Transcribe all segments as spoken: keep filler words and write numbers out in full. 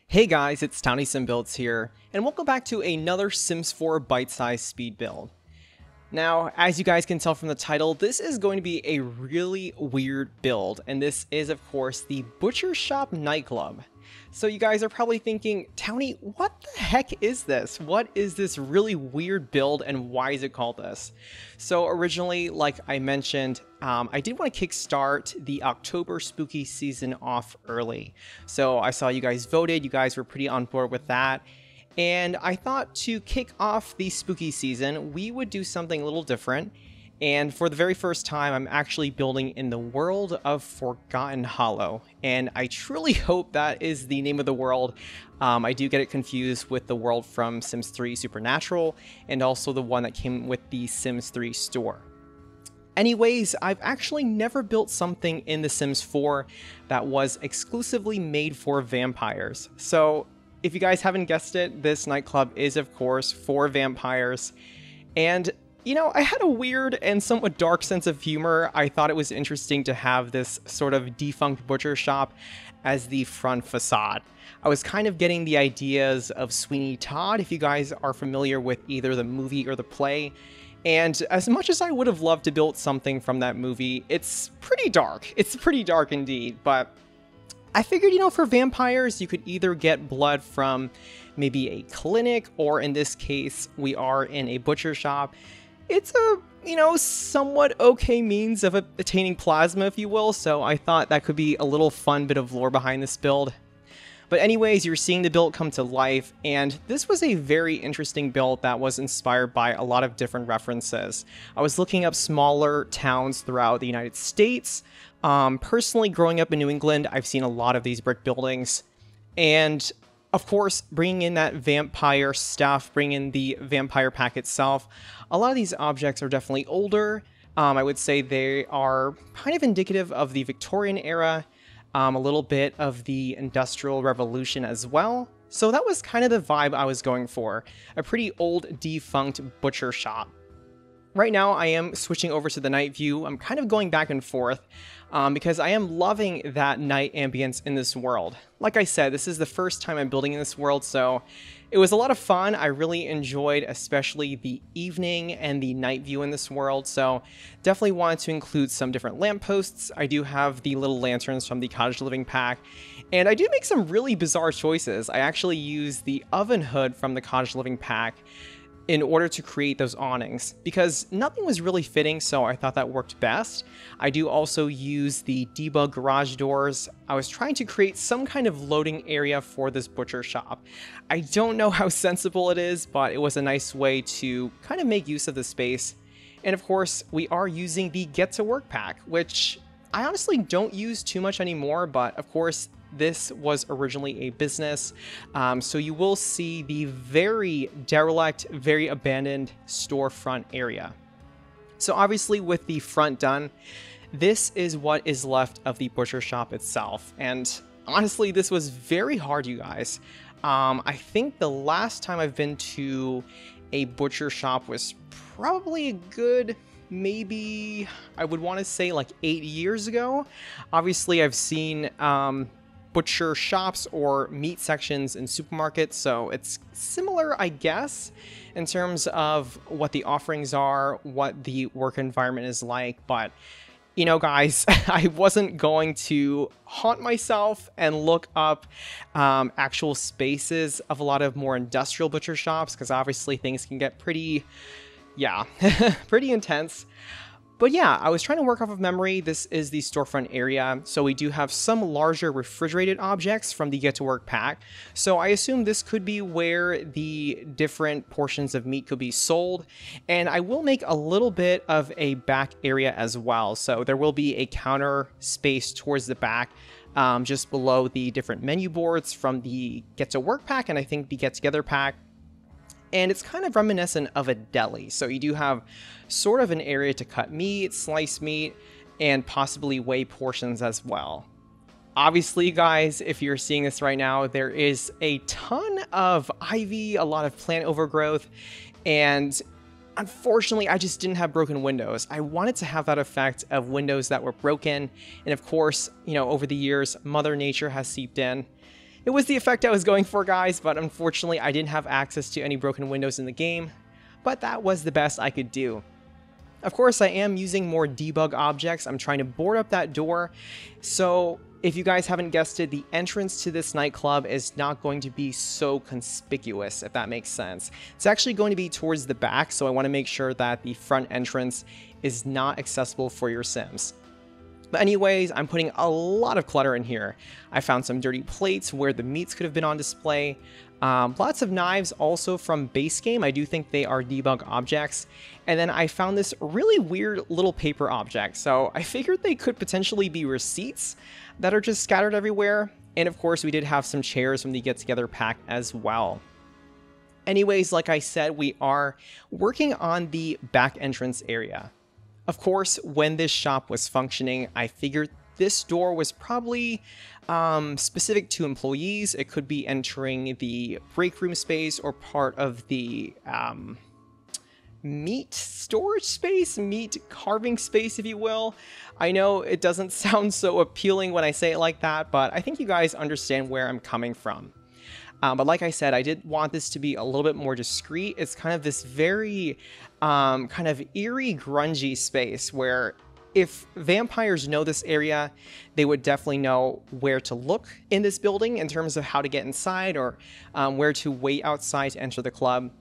Hey guys, it's TownieSimBuilds here, and welcome back to another Sims four bite-sized speed build. Now, as you guys can tell from the title, this is going to be a really weird build, and this is, of course, the Butcher Shop Nightclub. So you guys are probably thinking, Townie, what the heck is this? What is this really weird build, and why is it called this? So originally, like I mentioned, um, I did want to kickstart the October spooky season off early. So I saw you guys voted, you guys were pretty on board with that. And I thought to kick off the spooky season, we would do something a little different. And for the very first time, I'm actually building in the world of 𝗧𝗛𝗏𝗚𝗚. And I truly hope that is the name of the world. Um, I do get it confused with the world from Sims three Supernatural and also the one that came with the Sims three store. Anyways, I've actually never built something in The Sims four that was exclusively made for vampires. So if you guys haven't guessed it, this nightclub is, of course, for vampires. And you know, I had a weird and somewhat dark sense of humor. I thought it was interesting to have this sort of defunct butcher shop as the front facade. I was kind of getting the ideas of Sweeney Todd, if you guys are familiar with either the movie or the play. And as much as I would have loved to build something from that movie, it's pretty dark. It's pretty dark indeed, but I figured, you know, for vampires, you could either get blood from maybe a clinic, or in this case, we are in a butcher shop. It's a, you know, somewhat okay means of attaining plasma, if you will, so I thought that could be a little fun bit of lore behind this build. But anyways, you're seeing the build come to life, and this was a very interesting build that was inspired by a lot of different references. I was looking up smaller towns throughout the United States. Um, personally, growing up in New England, I've seen a lot of these brick buildings, and of course, bringing in that vampire stuff, bringing in the vampire pack itself, a lot of these objects are definitely older. Um, I would say they are kind of indicative of the Victorian era, um, a little bit of the Industrial Revolution as well. So that was kind of the vibe I was going for, a pretty old, defunct butcher shop. Right now, I am switching over to the night view. I'm kind of going back and forth um, because I am loving that night ambience in this world. Like I said, this is the first time I'm building in this world, so it was a lot of fun. I really enjoyed especially the evening and the night view in this world, so definitely wanted to include some different lampposts. I do have the little lanterns from the cottage living pack, and I do make some really bizarre choices. I actually use the oven hood from the cottage living pack in order to create those awnings, because nothing was really fitting, so I thought that worked best. I do also use the debug garage doors. I was trying to create some kind of loading area for this butcher shop. I don't know how sensible it is, but it was a nice way to kind of make use of the space. And of course, we are using the Get to Work pack, which I honestly don't use too much anymore, but of course, this was originally a business, um, so you will see the very derelict, very abandoned storefront area. So obviously with the front done, this is what is left of the butcher shop itself. And honestly, this was very hard, you guys. Um, I think the last time I've been to a butcher shop was probably a good, maybe I would want to say like eight years ago. Obviously, I've seen um, butcher shops or meat sections in supermarkets, so it's similar, I guess, in terms of what the offerings are, what the work environment is like. But you know, guys, I wasn't going to haunt myself and look up um, actual spaces of a lot of more industrial butcher shops, because obviously things can get pretty, yeah, pretty intense. But yeah, I was trying to work off of memory. This is the storefront area, so we do have some larger refrigerated objects from the Get to Work pack. So I assume this could be where the different portions of meat could be sold. And I will make a little bit of a back area as well. So there will be a counter space towards the back, um, just below the different menu boards from the Get to Work pack and I think the Get Together pack. And it's kind of reminiscent of a deli. So you do have sort of an area to cut meat, slice meat, and possibly weigh portions as well. Obviously, guys, if you're seeing this right now, there is a ton of ivy, a lot of plant overgrowth, and unfortunately, I just didn't have broken windows. I wanted to have that effect of windows that were broken. And of course, you know, over the years, Mother Nature has seeped in. It was the effect I was going for, guys, but unfortunately I didn't have access to any broken windows in the game, but that was the best I could do. Of course, I am using more debug objects. I'm trying to board up that door. So if you guys haven't guessed it, the entrance to this nightclub is not going to be so conspicuous, if that makes sense. It's actually going to be towards the back, so I want to make sure that the front entrance is not accessible for your Sims. But anyways, I'm putting a lot of clutter in here. I found some dirty plates where the meats could have been on display. Um, lots of knives also from base game. I do think they are debug objects. And then I found this really weird little paper object. So I figured they could potentially be receipts that are just scattered everywhere. And of course, we did have some chairs from the Get Together pack as well. Anyways, like I said, we are working on the back entrance area. Of course, when this shop was functioning, I figured this door was probably um, specific to employees. It could be entering the break room space or part of the um, meat storage space, meat carving space, if you will. I know it doesn't sound so appealing when I say it like that, but I think you guys understand where I'm coming from. Um, but like I said, I did want this to be a little bit more discreet. It's kind of this very um, kind of eerie, grungy space where if vampires know this area, they would definitely know where to look in this building in terms of how to get inside or um, where to wait outside to enter the club.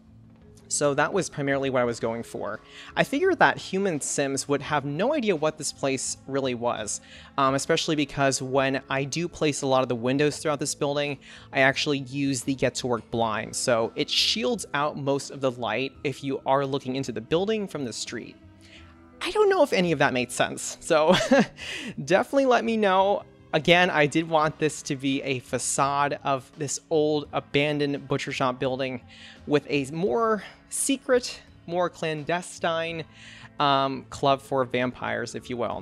So that was primarily what I was going for. I figured that human Sims would have no idea what this place really was, um, especially because when I do place a lot of the windows throughout this building, I actually use the Get to Work blind, so it shields out most of the light if you are looking into the building from the street. I don't know if any of that made sense, so definitely let me know. Again, I did want this to be a facade of this old abandoned butcher shop building with a more secret, more clandestine um, club for vampires, if you will.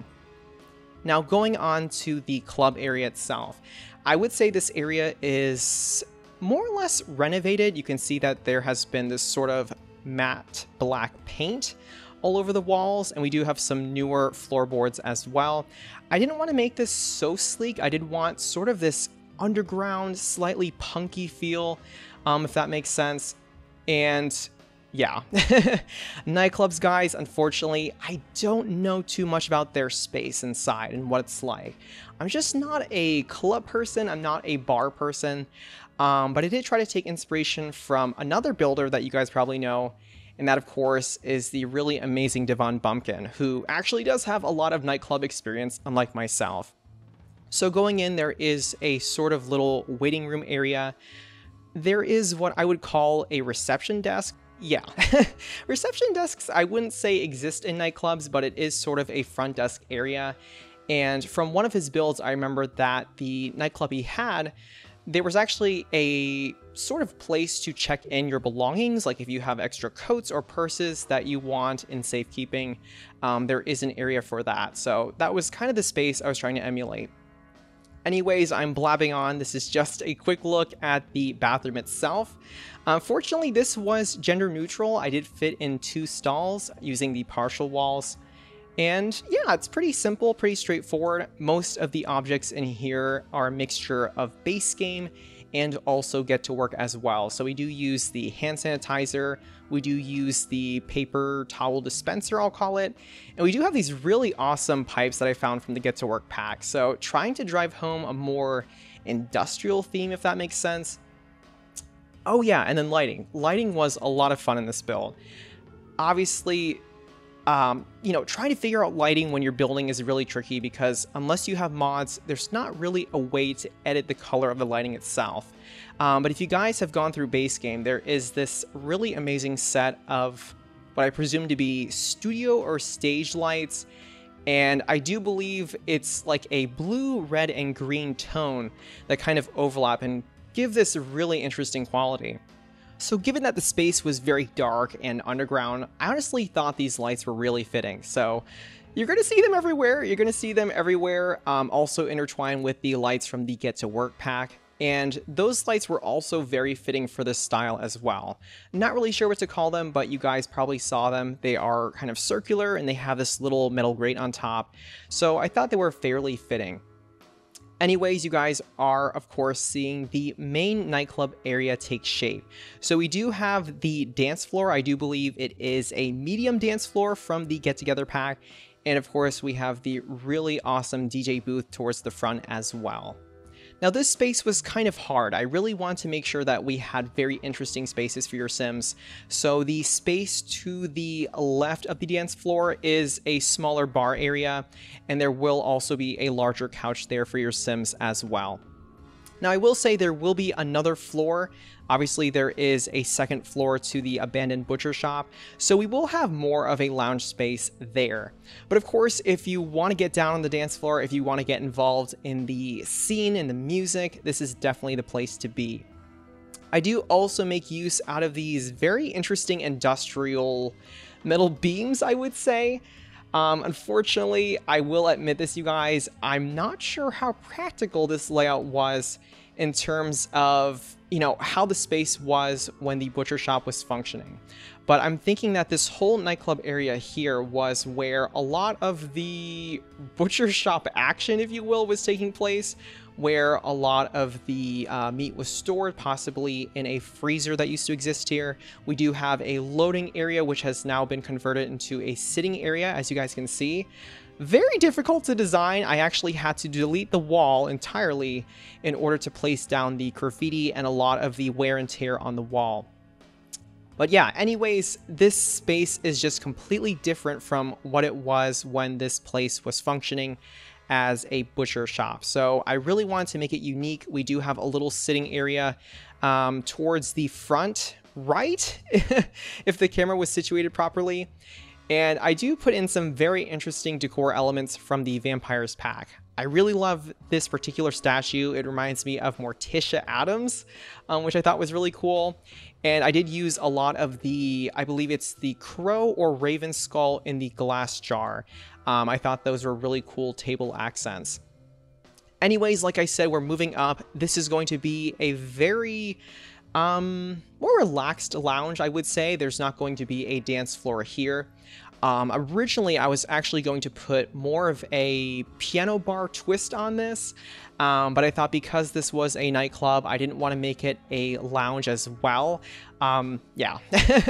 Now, going on to the club area itself, I would say this area is more or less renovated. You can see that there has been this sort of matte black paint all over the walls, and we do have some newer floorboards as well. I didn't want to make this so sleek. I did want sort of this underground, slightly punky feel, um, if that makes sense. And yeah, nightclubs, guys, unfortunately, I don't know too much about their space inside and what it's like. I'm just not a club person. I'm not a bar person. Um, but I did try to take inspiration from another builder that you guys probably know. And that, of course, is the really amazing Devon Bumpkin, who actually does have a lot of nightclub experience, unlike myself. So going in, there is a sort of little waiting room area. There is what I would call a reception desk. Yeah, reception desks, I wouldn't say exist in nightclubs, but it is sort of a front desk area. And from one of his builds, I remember that the nightclub he had, there was actually a sort of place to check in your belongings, like if you have extra coats or purses that you want in safekeeping, um, there is an area for that. So that was kind of the space I was trying to emulate. Anyways, I'm blabbing on. This is just a quick look at the bathroom itself. Unfortunately, this was gender neutral. I did fit in two stalls using the partial walls. And yeah, it's pretty simple, pretty straightforward. Most of the objects in here are a mixture of base game and also Get to Work as well. So we do use the hand sanitizer, we do use the paper towel dispenser, I'll call it, and we do have these really awesome pipes that I found from the Get to Work pack. So trying to drive home a more industrial theme, if that makes sense. Oh yeah, and then lighting. Lighting was a lot of fun in this build. Obviously, Um, you know, trying to figure out lighting when you're building is really tricky because unless you have mods, there's not really a way to edit the color of the lighting itself. Um, but if you guys have gone through base game, there is this really amazing set of what I presume to be studio or stage lights. And I do believe it's like a blue, red, and green tone that kind of overlap and give this really interesting quality. So given that the space was very dark and underground, I honestly thought these lights were really fitting. So you're going to see them everywhere. You're going to see them everywhere. Um, also intertwined with the lights from the Get to Work pack. And those lights were also very fitting for this style as well. Not really sure what to call them, but you guys probably saw them. They are kind of circular and they have this little metal grate on top. So I thought they were fairly fitting. Anyways, you guys are, of course, seeing the main nightclub area take shape. So we do have the dance floor. I do believe it is a medium dance floor from the Get Together pack. And of course, we have the really awesome D J booth towards the front as well. Now, this space was kind of hard. I really want to make sure that we had very interesting spaces for your Sims. So the space to the left of the dance floor is a smaller bar area, and there will also be a larger couch there for your Sims as well. Now, I will say there will be another floor. Obviously, there is a second floor to the abandoned butcher shop, so we will have more of a lounge space there. But of course, if you want to get down on the dance floor, if you want to get involved in the scene and the music, this is definitely the place to be. I do also make use out of these very interesting industrial metal beams, I would say. Um, unfortunately, I will admit this, you guys, I'm not sure how practical this layout was in terms of, you know, how the space was when the butcher shop was functioning. But I'm thinking that this whole nightclub area here was where a lot of the butcher shop action, if you will, was taking place, where a lot of the uh, meat was stored, possibly in a freezer that used to exist here. We do have a loading area, which has now been converted into a sitting area, as you guys can see. Very difficult to design. I actually had to delete the wall entirely in order to place down the graffiti and a lot of the wear and tear on the wall. But yeah, anyways, this space is just completely different from what it was when this place was functioning as a butcher shop. So I really wanted to make it unique. We do have a little sitting area um, towards the front right, if the camera was situated properly. And I do put in some very interesting decor elements from the Vampires pack. I really love this particular statue. It reminds me of Morticia Addams, um, which I thought was really cool. And I did use a lot of the, I believe it's the crow or raven skull in the glass jar. Um, I thought those were really cool table accents. Anyways, like I said, we're moving up. This is going to be a very um, more relaxed lounge, I would say. There's not going to be a dance floor here. Um, originally, I was actually going to put more of a piano bar twist on this, um, but I thought because this was a nightclub, I didn't want to make it a lounge as well. Um, yeah,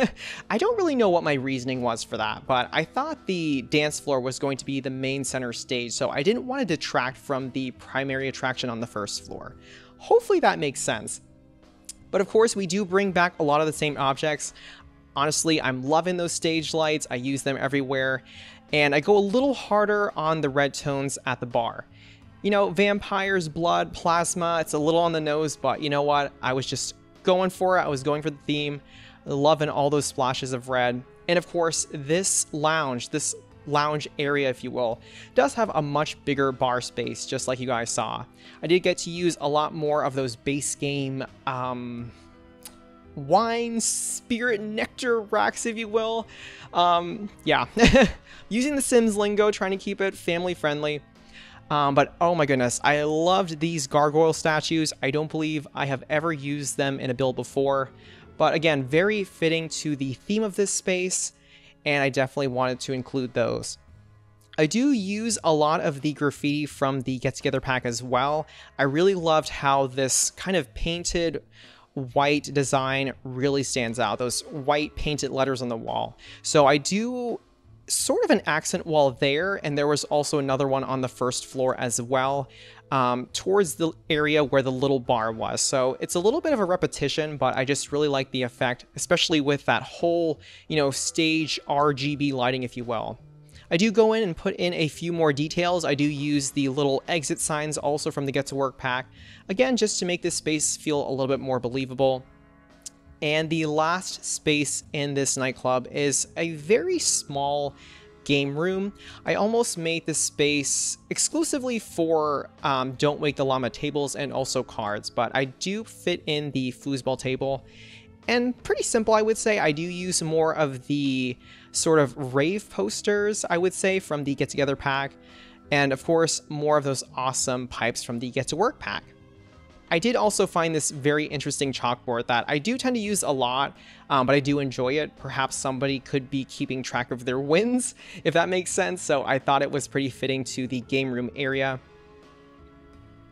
I don't really know what my reasoning was for that, but I thought the dance floor was going to be the main center stage, so I didn't want to detract from the primary attraction on the first floor. Hopefully that makes sense. But of course, we do bring back a lot of the same objects. Honestly, I'm loving those stage lights. I use them everywhere. And I go a little harder on the red tones at the bar. You know, vampires, blood, plasma, it's a little on the nose, but you know what? I was just going for it. I was going for the theme, loving all those splashes of red. And of course, this lounge, this lounge area, if you will, does have a much bigger bar space, just like you guys saw. I did get to use a lot more of those base game, um... wine, spirit, nectar racks, if you will. Um, yeah, using the Sims lingo, trying to keep it family friendly. Um, but oh my goodness, I loved these gargoyle statues. I don't believe I have ever used them in a build before. But again, very fitting to the theme of this space, and I definitely wanted to include those. I do use a lot of the graffiti from the Get Together pack as well. I really loved how this kind of painted white design really stands out, those white painted letters on the wall. So I do sort of an accent wall there, and there was also another one on the first floor as well, um, towards the area where the little bar was. So it's a little bit of a repetition, but I just really like the effect, especially with that whole, you know, stage R G B lighting, if you will. I do go in and put in a few more details. I do use the little exit signs also from the Get to Work pack, again, just to make this space feel a little bit more believable. And the last space in this nightclub is a very small game room. I almost made this space exclusively for um, Don't Wake the Llama tables and also cards, but I do fit in the foosball table. And pretty simple, I would say. I do use more of the sort of rave posters, I would say, from the Get Together pack. And of course, more of those awesome pipes from the Get to Work pack. I did also find this very interesting chalkboard that I do tend to use a lot, um, but I do enjoy it. Perhaps somebody could be keeping track of their wins, if that makes sense. So I thought it was pretty fitting to the game room area.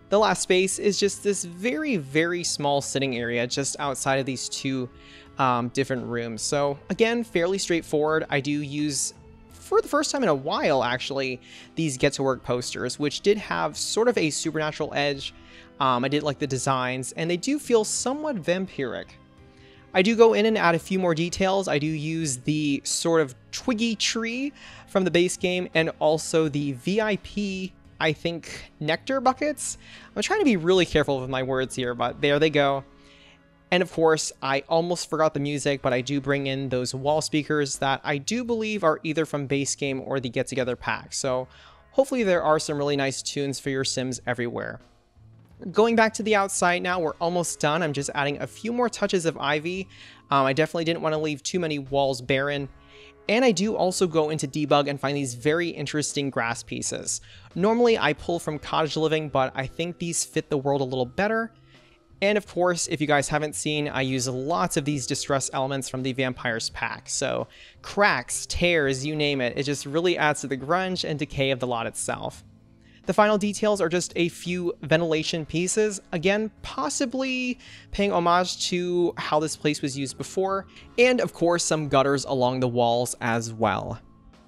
The last space is just this very, very small sitting area just outside of these two um, different rooms. So again, fairly straightforward. I do use, for the first time in a while actually, these Get to Work posters, which did have sort of a supernatural edge. Um, I did like the designs, and they do feel somewhat vampiric. I do go in and add a few more details. I do use the sort of twiggy tree from the base game, and also the V I P, I think, nectar buckets. I'm trying to be really careful with my words here, but there they go. And of course, I almost forgot the music, but I do bring in those wall speakers that I do believe are either from base game or the Get Together pack. So hopefully there are some really nice tunes for your Sims everywhere. Going back to the outside now, we're almost done. I'm just adding a few more touches of ivy. Um, I definitely didn't want to leave too many walls barren. And I do also go into debug and find these very interesting grass pieces. Normally I pull from cottage living, but I think these fit the world a little better. And of course, if you guys haven't seen, I use lots of these distress elements from the Vampires pack. So cracks, tears, you name it. It just really adds to the grunge and decay of the lot itself. The final details are just a few ventilation pieces, again, possibly paying homage to how this place was used before, and of course some gutters along the walls as well.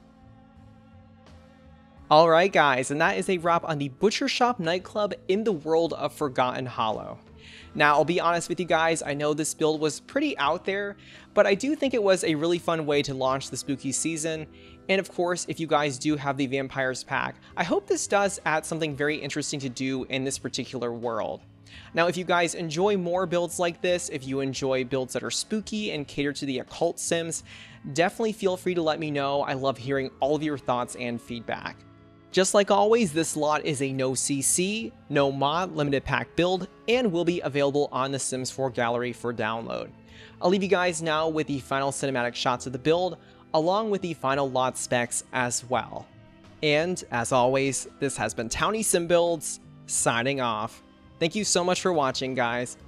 Alright guys, and that is a wrap on the Butcher Shop Nightclub in the world of Forgotten Hollow. Now, I'll be honest with you guys, I know this build was pretty out there, but I do think it was a really fun way to launch the spooky season. And of course, if you guys do have the Vampires pack, I hope this does add something very interesting to do in this particular world. Now, if you guys enjoy more builds like this, if you enjoy builds that are spooky and cater to the occult sims, definitely feel free to let me know. I love hearing all of your thoughts and feedback. Just like always, this lot is a no C C, no mod, limited pack build, and will be available on the Sims four gallery for download. I'll leave you guys now with the final cinematic shots of the build, along with the final lot specs as well. And as always, this has been TownieSimBuilds signing off. Thank you so much for watching, guys.